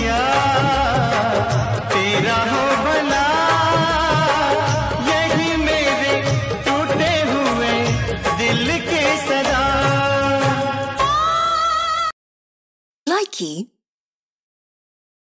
दिया तेरा हो भला, यही मेरे टूटे हुए दिल के सदा। Likey